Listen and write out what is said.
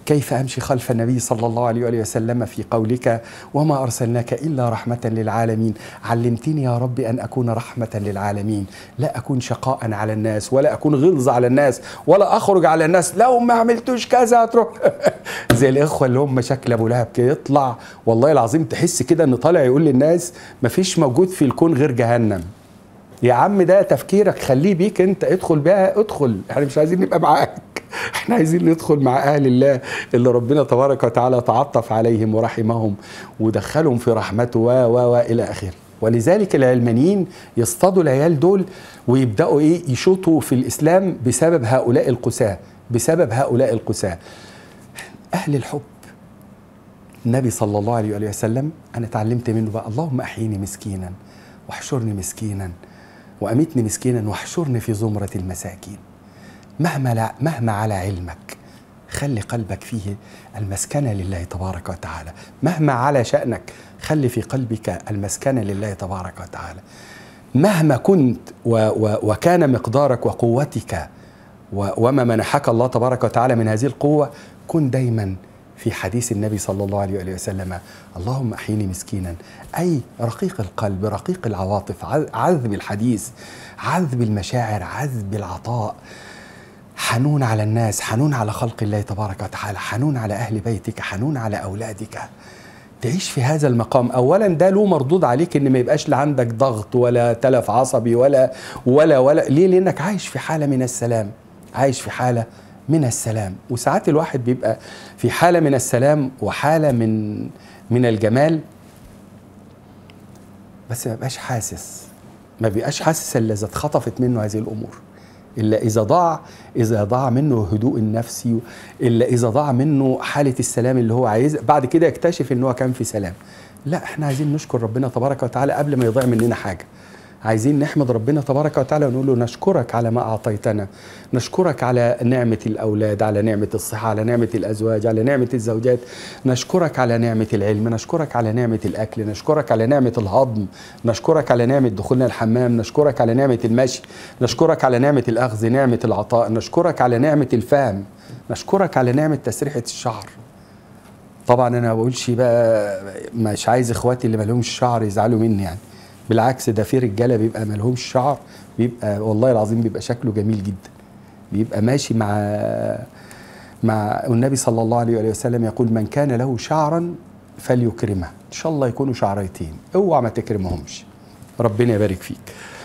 كيف أمشي خلف النبي صلى الله عليه وآله وسلم في قولك وما أرسلناك إلا رحمة للعالمين. علمتني يا رب أن أكون رحمة للعالمين، لا أكون شقاء على الناس، ولا أكون غلظ على الناس، ولا أخرج على الناس لو ما عملتوش كذا تروح زي الإخوة اللي هم شكل أبو لهب كده، يطلع والله العظيم تحس كده إن طالع يقول للناس مفيش موجود في الكون غير جهنم. يا عم ده تفكيرك خليه بيك انت، ادخل بقى، ادخل، احنا مش عايزين نبقى معاك، احنا عايزين ندخل مع اهل الله اللي ربنا تبارك وتعالى تعطف عليهم ورحمهم ودخلهم في رحمته و الى اخره. ولذلك العلمانيين يصطادوا العيال دول ويبداوا يشوطوا في الاسلام بسبب هؤلاء القساة، بسبب هؤلاء القساة. اهل الحب النبي صلى الله عليه وآله وسلم انا اتعلمت منه بقى اللهم احيني مسكينا واحشرني مسكينا وأمتني مسكينا واحشرني في زمرة المساكين. مهما على علمك خلي قلبك فيه المسكنة لله تبارك وتعالى، مهما على شأنك خلي في قلبك المسكنة لله تبارك وتعالى. مهما كنت وكان مقدارك وقوتك وما منحك الله تبارك وتعالى من هذه القوة، كن دايما في حديث النبي صلى الله عليه وآله وسلم اللهم أحيني مسكينا، أي رقيق القلب، رقيق العواطف، عذب الحديث، عذب المشاعر، عذب العطاء، حنون على الناس، حنون على خلق الله تبارك وتعالى، حنون على أهل بيتك، حنون على أولادك. تعيش في هذا المقام. أولا ده له مردود عليك إن ما يبقاش عندك ضغط ولا تلف عصبي ولا ليه؟ لأنك عايش في حالة من السلام، عايش في حالة من السلام. وساعات الواحد بيبقى في حالة من السلام وحالة من الجمال، بس ما بيبقاش حاسس إلا إذا اتخطفت منه هذه الأمور، إلا إذا ضاع منه هدوء النفسي، إلا إذا ضاع منه حالة السلام اللي هو عايز، بعد كده يكتشف إن هو كان في سلام. لا، احنا عايزين نشكر ربنا تبارك وتعالى قبل ما يضيع مننا حاجة. عايزين نحمد ربنا تبارك وتعالى ونقول له نشكرك على ما أعطيتنا، نشكرك على نعمة الأولاد، على نعمة الصحة، على نعمة الأزواج، على نعمة الزوجات، نشكرك على نعمة العلم، نشكرك على نعمة الأكل، نشكرك على نعمة الهضم، نشكرك على نعمة دخولنا الحمام، نشكرك على نعمة المشي، نشكرك على نعمة الأخذ، نعمة العطاء، نشكرك على نعمة الفهم، نشكرك على نعمة تسريحة الشعر. طبعا أنا ما بقولش بقى، مش عايز إخواتي اللي ما لهمش شعر يزعلوا مني يعني، بالعكس ده في رجاله بيبقى مالهمش شعر، بيبقى والله العظيم بيبقى شكله جميل جدا، بيبقى ماشي مع النبي صلى الله عليه وسلم يقول من كان له شعرا فليكرمه، ان شاء الله يكونوا شعريتين، اوعى ما تكرمهمش. ربنا يبارك فيك.